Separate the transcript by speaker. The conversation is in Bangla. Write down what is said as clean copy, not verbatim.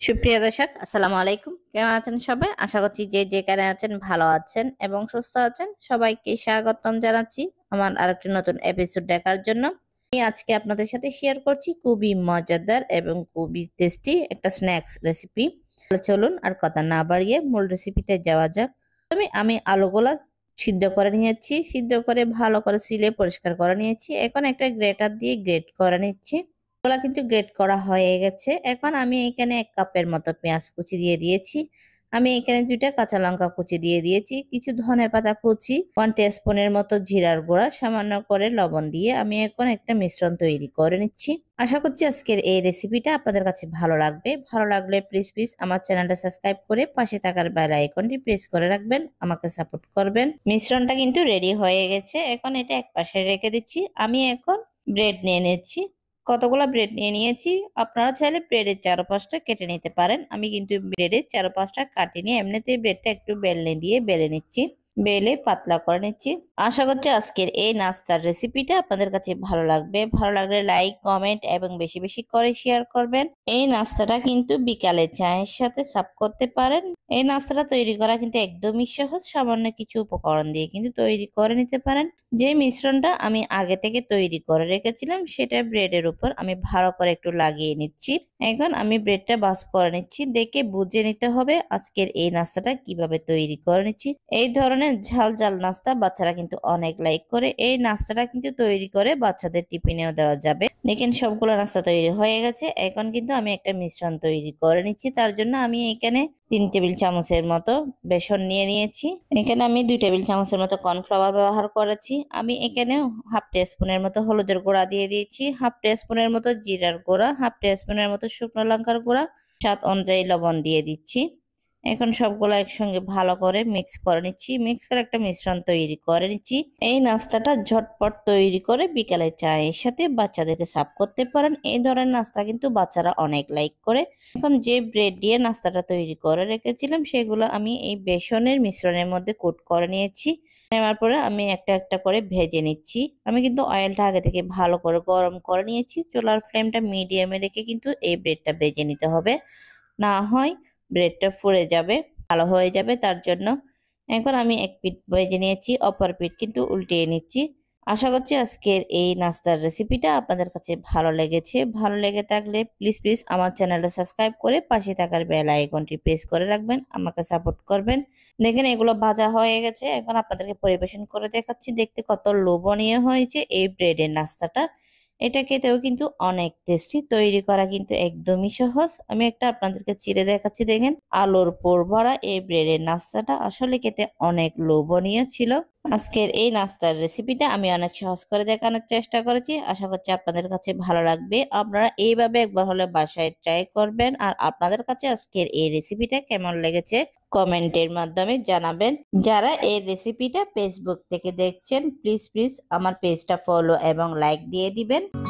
Speaker 1: সুপ্রিয় দর্শক, আসসালামু আলাইকুম। কেমন আছেন সবাই? আশা করছি যে যেখানে আছেন ভালো আছেন এবং সুস্থ আছেন। সবাইকে স্বাগতম জানাচ্ছি আমার আরেকটি নতুন এপিসোড দেখার জন্য। আমি আজকে আপনাদের সাথে শেয়ার করছি খুবই মজাদার এবং খুবই টেস্টি একটা স্ন্যাক্স রেসিপি। চলুন আর কথা না বাড়িয়ে মূল রেসিপিতে যাওয়া যাক। আমি আলুগুলা সিদ্ধ করে নিয়েছি, সিদ্ধ করে ভালো করে ছিলে পরিষ্কার করে নিয়েছি। এখন একটা গ্রেটার দিয়ে গ্রেট করে নিচ্ছি। এগুলা কিন্তু গ্রেট করা হয়ে গেছে। এখন আমি এখানে 1 কাপের মতো পেঁয়াজ কুচি দিয়ে দিয়েছি। আমি এখানে 2টা কাঁচা লঙ্কা কুচি দিয়ে দিয়েছি, কিছু ধনেপাতা কুচি, 1 টিস্পুনের মতো জিরার গুঁড়া, সামান্য করে লবণ দিয়ে আমি এখন একটা মিশ্রণ তৈরি করে নিচ্ছি। আশা করছি আজকের এই রেসিপিটা আপনাদের কাছে ভালো লাগবে। ভালো লাগলে প্লিজ আমার চ্যানেলটা সাবস্ক্রাইব করে পাশে থাকার বেল আইকনটি প্রেস করে রাখবেন, আমাকে সাপোর্ট করবেন। মিশ্রণটা কিন্তু রেডি হয়ে গেছে। এখন এটা একপাশে রেখে দিচ্ছি। আমি এখন ব্রেড নিয়ে নিচ্ছি। কতগুলো ব্রেড নিয়ে নিয়েছি। আপনারা চাইলে ব্রেডের চারপাশটা কেটে নিতে পারেন। আমি কিন্তু ব্রেডের চারপাশটা কাটিনি, এমনিতেই ব্রেডটা একটু বেলনে দিয়ে বেলে নিচ্ছি, বেলে পাতলা করে নিচ্ছি। আশা করছি আজকের এই নাস্তার রেসিপিটা আপনাদের কাছে ভালো লাগবে। ভালো লাগলে লাইক, কমেন্ট এবং বেশি বেশি করে শেয়ার করবেন। এই নাস্তাটা কিন্তু বিকালে চায়ের সাথে সার্ভ করতে পারেন। এই নাস্তাটা তৈরি করা কিন্তু একদমই সহজ, সামান্য কিছু উপকরণ দিয়ে কিন্তু তৈরি করে নিতে পারেন। যে মিশ্রণটা আমি আগে থেকে তৈরি করে রেখেছিলাম সেটা ব্রেডের উপর আমি ভালো করে একটু লাগিয়ে নিচ্ছি। এখন আমি ব্রেডটা বাস করে নিচ্ছি। দেখে বুঝে নিতে হবে আজকের এই নাস্তাটা কিভাবে তৈরি করে নিচ্ছি। এই ধরনের ঝাল ঝাল নাস্তা বাচ্চারা কিন্তু অনেক লাইক করে। এই নাস্তাটা কিন্তু তৈরি করে বাচ্চাদের টিফিনেও দেওয়া যাবে। দেখেন সবগুলো নাস্তা তৈরি হয়ে গেছে। এখন কিন্তু আমি একটা মিশ্রণ তৈরি করে নিচ্ছি। তার জন্য আমি এখানে 3 টেবিল চামচের মতো বেসন নিয়ে নিয়েছি। এখানে আমি 2 টেবিল চামচের মতো কর্নফ্লাওয়ার ব্যবহার করেছি। আমি এখানে হাফ টিস্পুনের মতো হলুদের গুঁড়া দিয়ে দিয়েছি, হাফ টিস্পুনের মতো জিরার গুঁড়া, হাফ টিস্পুনের মতো শুকনো লঙ্কার গুঁড়া, স্বাদ অনুযায়ী লবণ দিয়ে দিচ্ছি। এখন সবগুলো একসঙ্গে ভালো করে মিক্স করে নিচ্ছি। মিক্স করে একটা মিশ্রণ তৈরি করে নিচ্ছি। এই নাস্তাটা ঝটপট তৈরি করে বিকালে চায়ের সাথে বাচ্চাদেরকে সার্ভ করতে পারেন। এই ধরনের নাস্তা কিন্তু বাচ্চারা অনেক লাইক করে। এখন যে ব্রেড দিয়ে নাস্তাটা তৈরি করে রেখেছিলাম সেগুলো আমি এই বেসনের মিশ্রণের মধ্যে কোট করে নিয়েছি। নেওয়ার পরে আমি একটা একটা করে ভেজে নিচ্ছি। আমি কিন্তু অয়েলটা আগে থেকে ভালো করে গরম করে নিয়েছি। চুলার ফ্লেমটা মিডিয়ামে রেখে কিন্তু এই ব্রেডটা ভেজে নিতে হবে, না হয় ব্রেডটা ফুলে যাবে, ভালো হয়ে যাবে। তার জন্য এখন আমি এক পিঠ ভেজে নিয়েছি, অপর পিঠ কিন্তু উল্টিয়ে নিচ্ছি। আশা করছি আজকের এই নাস্তার রেসিপিটা আপনাদের কাছে ভালো লেগেছে। ভালো লেগে থাকলে প্লিজ আমার চ্যানেলটা সাবস্ক্রাইব করে পাশে থাকার বেল আইকনটি প্রেস করে রাখবেন, আমাকে সাপোর্ট করবেন। দেখেন এগুলো ভাজা হয়ে গেছে। এখন আপনাদেরকে পরিবেশন করে দেখাচ্ছি। দেখতে কত লোভনীয় হয়েছে এই ব্রেডের নাস্তাটা। এটা খেতেও কিন্তু অনেক টেস্টি, তৈরি করা কিন্তু একদমই সহজ। আমি একটা আপনাদেরকে চিড়ে দেখাচ্ছি। দেখেন আলুর পুর ভরা এই ব্রেডের নাস্তাটা আসলে খেতে অনেক লোভনীয় ছিল। আজকের এই নাস্তার রেসিপিটা আমি অনেক সহজ করে দেখানোর চেষ্টা করেছি। আশা করছি আপনাদের কাছে ভালো লাগবে। আপনারা এইভাবে একবার হলে বাসায় ট্রাই করবেন। আর আপনাদের কাছে আজকের এই রেসিপিটা কেমন লেগেছে কমেন্টের মাধ্যমে জানাবেন। যারা এই রেসিপিটা ফেসবুক থেকে দেখছেন প্লিজ আমার পেজটা ফলো এবং লাইক দিয়ে দিবেন।